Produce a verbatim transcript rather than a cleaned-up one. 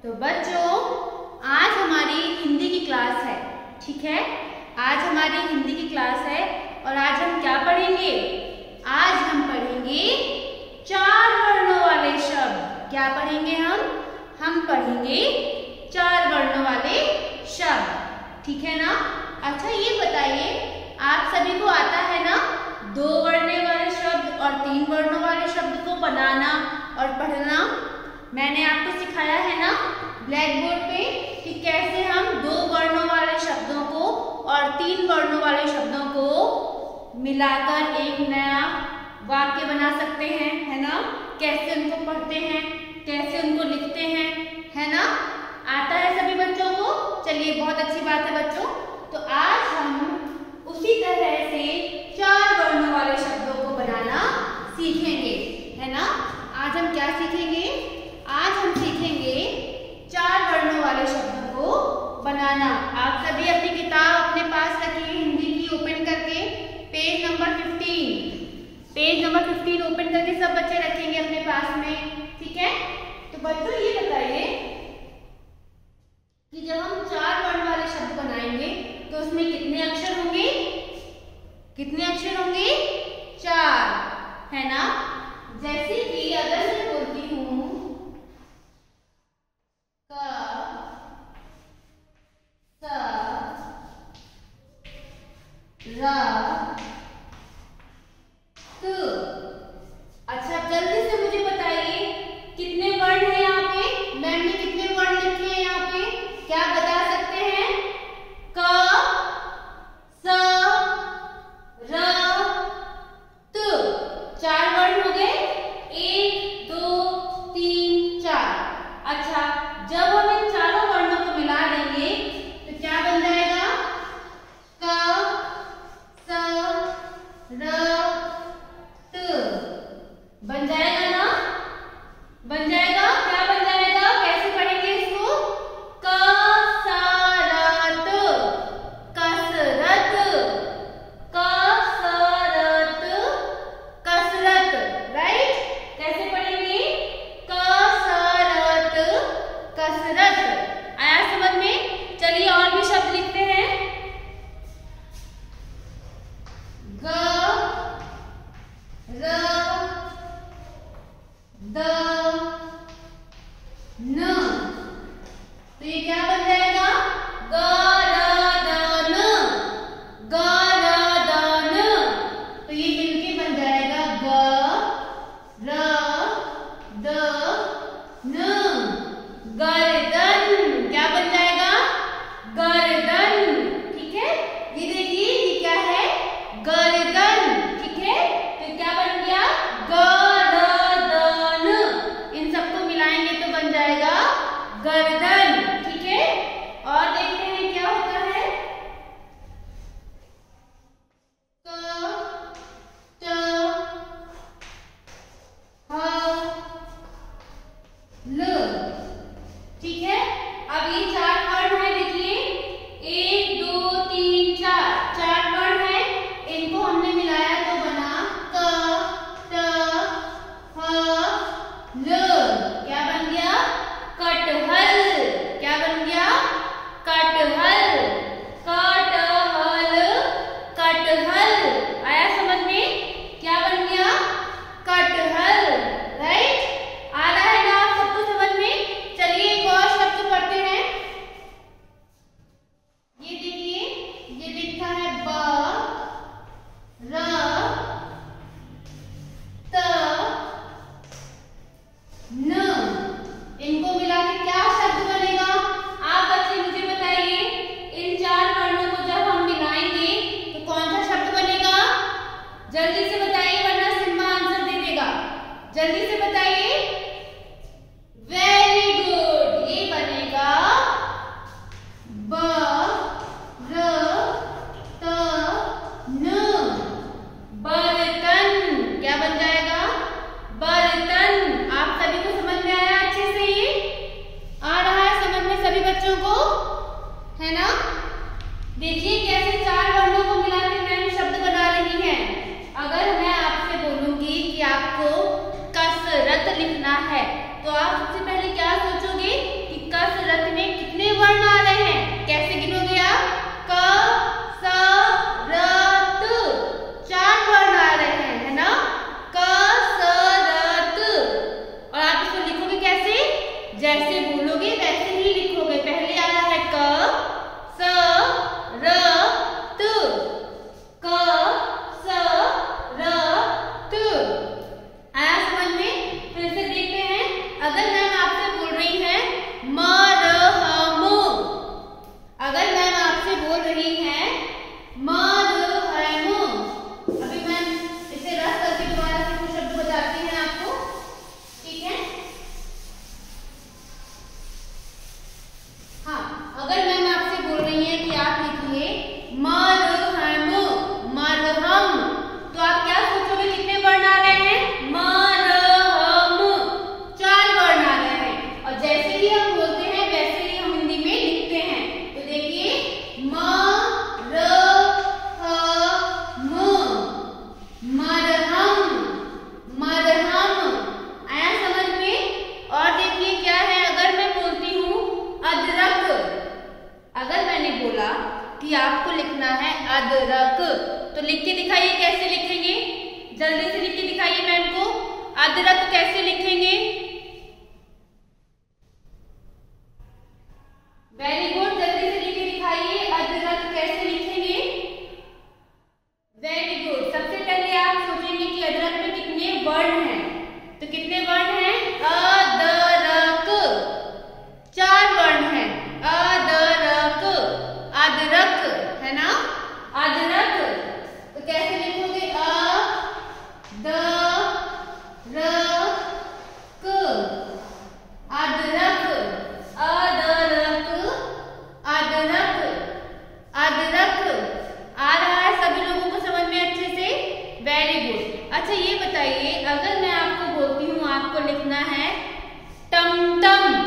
तो बच्चों आज हमारी हिंदी की क्लास है, ठीक है। आज हमारी हिंदी की क्लास है और आज हम क्या पढ़ेंगे? आज हम पढ़ेंगे चार वर्णों वाले शब्द। क्या पढ़ेंगे हम? हम पढ़ेंगे चार वर्णों वाले शब्द, ठीक है ना। अच्छा ये बताइए, आप सभी को आता है ना दो वर्णों वाले शब्द और तीन वर्णों वाले शब्द को बनाना और पढ़ना? मैंने आपको सिखाया है ना ब्लैक बोर्ड पे कि कैसे हम दो वर्णों वाले शब्दों को और तीन वर्णों वाले शब्दों को मिलाकर एक नया वाक्य बना सकते हैं, है ना। कैसे उनको पढ़ते हैं, कैसे उनको लिखते हैं, है ना। आता है सभी बच्चों को? चलिए बहुत अच्छी बात है बच्चों। तो आज हम उसी तरह से चार वर्णों वाले शब्दों को बनाना सीखेंगे, है ना। आज हम क्या सीखेंगे? आज हम सीखेंगे चार वर्णों वाले शब्दों को बनाना। आप सभी अपनी किताब अपने पास रखिए हिंदी की, ओपन करके page number fifteen page number fifteen open करके सब बच्चे रखेंगे अपने पास में, ठीक है। तो बच्चों ये बताइए कि जब हम चार वर्ण वाले शब्द बनाएंगे तो उसमें कितने अक्षर होंगे? कितने अक्षर होंगे? चार, है ना। जैसे कि अगर मैं बोलती हूँ क, स, र, त। अच्छा जल्दी से मुझे बताइए कितने वर्ण हैं यहाँ पे? मैम ने कितने वर्ण लिखे हैं यहाँ पे? क्या बता सकते हैं? क, स, र, त। चार वर्ण हो गए, एक दो तीन चार। अच्छा जब हम इन चारों वर्णों को मिला देंगे तो क्या बन जाएगा? क, स, र, त। बन जाएगा ना? बन जाएगा। क्या बन जाएगा? कैसे पढ़ेंगे इसको? कसरत, कसरत, कसरत, कसरत। राइट। कैसे पढ़ेंगे? कसरत, कसरत। आया समझ में? चलिए और भी शब्द लिखते हैं। ग, र, द, न। तो ये क्या बन जाएगा? ग, र, द, न, ग, र, द, न। तो ये मिलके बन जाएगा ग, र, द, न, गर्दन। क्या बन जाएगा? गर्दन, ठीक है। ये देखिए ये क्या है? गर्दन, ठीक है। तो क्या बन गया? गर्दन। इन सबको मिलाएंगे तो बन जाएगा गर्दन, ठीक है। और देखते हैं क्या होता है। क, च, ह, ल, ठीक है। अब ये चार वर्ण है, देखिए एक दो तीन चार, चार वर्ण है। इनको हमने मिलाया तो बना क, ट, ह, ल। क्या बन गया? कटहल। क्या बन गया? कटहल, कटहल, कटहल। आया समझ में? क्या बन गया? कटहल। राइट। आ रहा है ना आप सबको समझ में? चलिए एक और शब्द पढ़ते हैं। ये देखिए ये लिखा है ब, र, त, न। इनको मिला के क्या शब्द बनेगा? आप बच्चे मुझे बताइए, इन चार वर्णों को जब हम मिलाएंगे तो कौन सा शब्द बनेगा? जल्दी से बताइए वरना सिम्मा आंसर दे देगा। जल्दी से बताइए। Very good. ये बनेगा ब, र, त, न, बर्तन। क्या बन जाएगा? बर्तन। आप सभी को समझ में आया अच्छे से? ये आ रहा है समझ में सभी बच्चों को, है ना। देखिए कैसे चार वर्णों को मिला के मैंने शब्द बना रही है। अगर मैं आपसे बोलूंगी कि आपको कसरत लिखना है तो आप सबसे पहले क्या सोचोगे कि क म र ह म, मरहम, मरहम। आया समझ में? और देखिए क्या है, अगर मैं बोलती हूँ अदरक, अगर मैंने बोला कि आपको लिखना है अदरक, तो लिख के दिखाइए कैसे लिखेंगे, जल्दी से लिख के दिखाइए मैम को, अदरक कैसे लिखेंगे? वेरी गुड, जल्दी से लिख के दिखाइए अदरक कैसे लिखेंगे। वेरी गुड, सबसे पहले आप सोचेंगे कि अदरक में कितने वर्ण हैं, तो कितने वर्ण हैं? अदरक, चार वर्ण हैं, अदरक, अदरक है ना, अदरक। तो कैसे लिखोगे? अ द र क, अदरक, अदरक, अदरक, अदरक। आ रहा है सभी लोगों को समझ में अच्छे से? Very good. अच्छा ये बताइए, अगर मैं आपको बोलती हूँ आपको लिखना है टमटम,